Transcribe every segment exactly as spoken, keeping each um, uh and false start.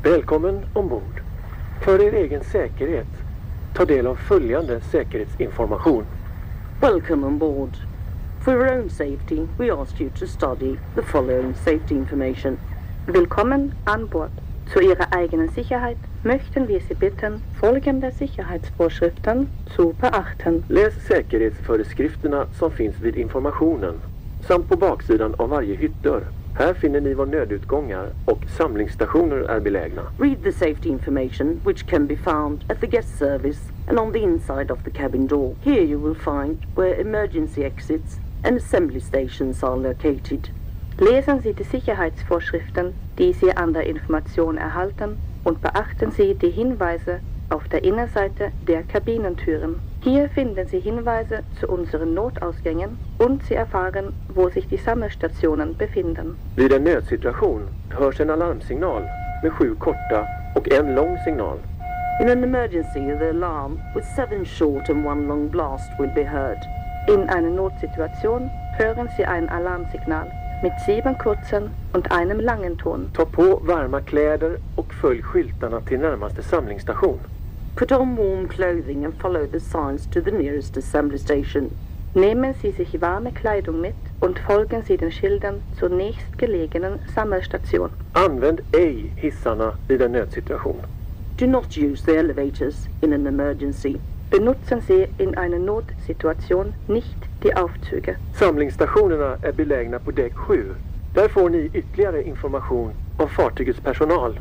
Välkommen ombord. För er egen säkerhet, ta del av följande säkerhetsinformation. Welcome on board. For your own safety, we ask you to study the following safety information. Willkommen an Bord. Zu Ihrer eigenen Sicherheit möchten wir Sie bitten, folgende Sicherheitsvorschriften zu beachten. Läs säkerhetsföreskrifterna som finns vid informationen, samt på baksidan av varje hyttdörr. Här finner ni var nödutgångar och samlingsstationer är belägna. Read the safety information which can be found at the guest service and on the inside of the cabin door. Here you will find where emergency exits and assembly stations are located. Lesen Sie die Sicherheitsvorschriften, die Sie an der Information erhalten, und beachten Sie die Hinweise auf der Innenseite der Kabinentüren. Hier finden Sie Hinweise zu unseren Notausgängen und Sie erfahren, wo sich die Sammelstationen befinden. Vid en nödsituation hörs en alarmsignal med sju korta och en lång signal. In an emergency, the alarm with seven short and one long blast will be heard. In einer Notsituation hören Sie ein Alarmsignal mit sieben kurzen und einem langen Ton. Ta på varma kläder och följ skyltarna till närmaste samlingsstation. Put on warm clothing and follow the signs to the nearest assembly station. Nehmen Sie sich warme Kleidung mit und folgen Sie den Schildern zur nächstgelegenen Sammelstation. Använd ej hissarna vid en nödsituation. Do not use the elevators in an emergency. Benutzen Sie in einer Notsituation nicht die Aufzüge. Samlingsstationerna är belägna på däck sju. Där får ni ytterligare information av fartygets personal.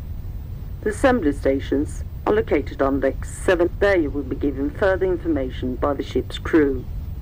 The assembly stations are located on deck seven. There you will be given further information by the ship's crew.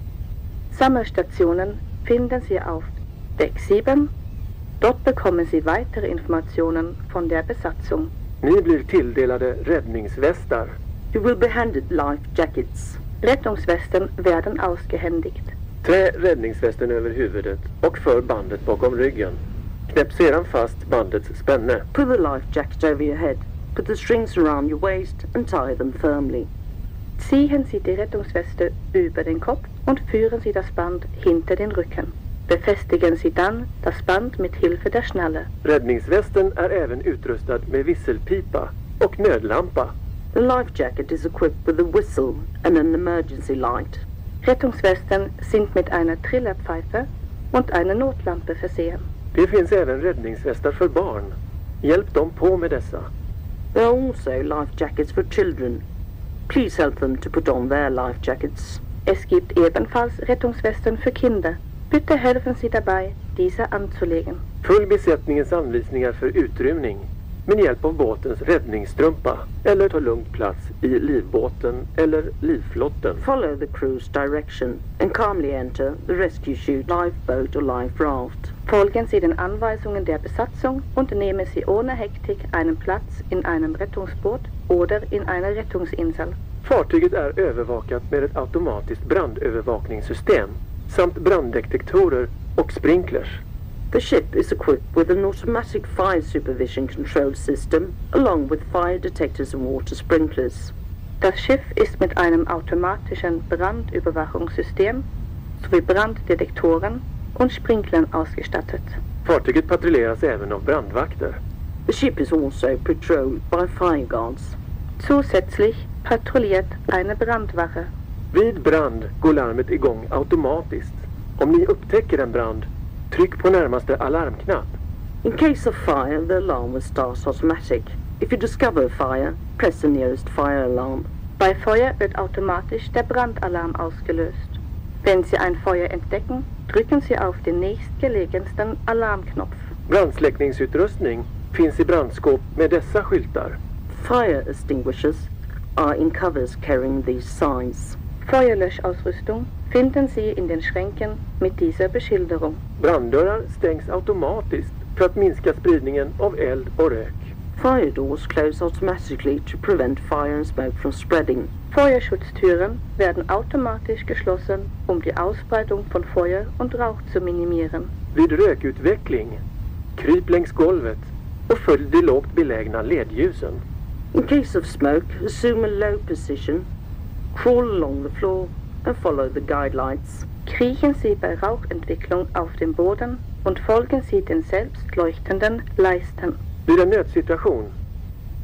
Sammelstationen finden Sie auf Deck sieben. Dort bekommen Sie weitere Informationen von der Besatzung. Ni blir tilldelade räddningsvästar. You will be handed life jackets. Räddningsvästen werden ausgehändigt. Trä räddningsvästen över huvudet och för bandet bakom ryggen. Knäpp sedan fast bandets spänne. Put the life jacket over your head. Put the strings around your waist and tie them firmly. Ziehen Sie die Rettungsweste über den Kopf und führen Sie das Band hinter den Rücken. Befestigen Sie dann das Band mit Hilfe der Schnalle. Räddningsvästen är även utrustad med visselpipa och nödlampa. The life jacket is equipped with a whistle and an emergency light. Rettungswesten sind mit einer Trillerpfeife und einer Notlampe versehen. Det finns även räddningsvästar för barn. Hjälp dem på med dessa. There are also life jackets for children. Please help them to put on their life jackets. Es gibt ebenfalls Rettungswesten für Kinder. Bitte helfen Sie dabei, diese anzulegen. Följ besättningens anvisningar för utrymning med hjälp av båtens räddningsstrumpa eller ta lugnt plats i livbåten eller livflotten. Follow the crew's direction and calmly enter the rescue chute, lifeboat or life raft. Folgen Sie den Anweisungen der Besatzung und nehmen Sie ohne Hektik einen Platz in einem Rettungsboot oder in einer Rettungsinsel. Fartyget är övervakat med ett automatiskt brandövervakningssystem samt branddetektorer och sprinklers. The ship is equipped with an automatic fire supervision control system along with fire detectors and water sprinklers. Das Schiff ist mit einem automatischen Brandüberwachungssystem sowie Branddetektoren und Sprinklern ausgestattet. Fartyget patrulleras även av brandvakter. The ship is also patrolled by fire guards. Zusätzlich patrouilliert eine Brandwache. Vid brand går larmet igång automatiskt. Om ni upptäcker en brand, tryck på närmaste alarmknapp. In case of fire, the alarm will start automatic. If you discover a fire, press the nearest fire alarm. Bei Feuer wird automatisch der Brandalarm ausgelöst. Wenn Sie ein Feuer entdecken, drücken Sie auf den nächstgelegensten Alarmknopf. Brandsläckningsutrustning finns i brandskåp med dessa skyltar. Fire extinguishers are in covers carrying these signs. Feuerlöschausrüstung finden Sie in den Schränken mit dieser Beschilderung. Branddörrar stängs automatiskt för att minska spridningen av eld och rök. Fire doors close automatically to prevent fire and smoke from spreading. Feuerschutztüren werden automatisch geschlossen, um die Ausbreitung von Feuer und Rauch zu minimieren. Vid rökutveckling, kryp längs golvet och följ de lågt belägna ledljusen. In case of smoke, assume a low position, crawl along the floor and follow the guidelights. Kriechen Sie bei Rauchentwicklung auf dem Boden und folgen Sie den selbstleuchtenden Leisten. Vid en nödsituation,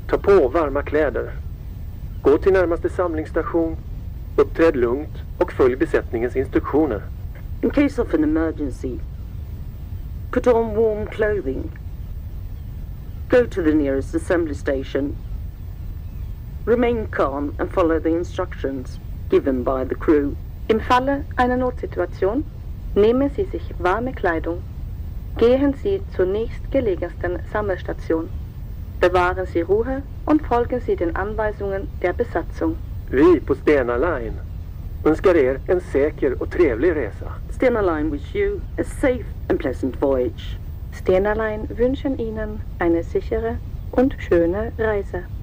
Ta på varma kläder. Gå till närmaste samlingsstation. Uppträd lugnt och följ besättningens instruktioner. In case of an emergency, put on warm clothing. Go to the nearest assembly station. Remain calm and follow the instructions given by the crew. Im Falle einer Notsituation nehmen Sie sich warme Kleidung. Gehen Sie zur nächstgelegensten Sammelstation. Bewahren Sie Ruhe und folgen Sie den Anweisungen der Besatzung. Vi på Stena Line önskar er en säker och trevlig resa. Stena Line wish you a safe and pleasant voyage. Stena Line wünschen Ihnen eine sichere und schöne Reise.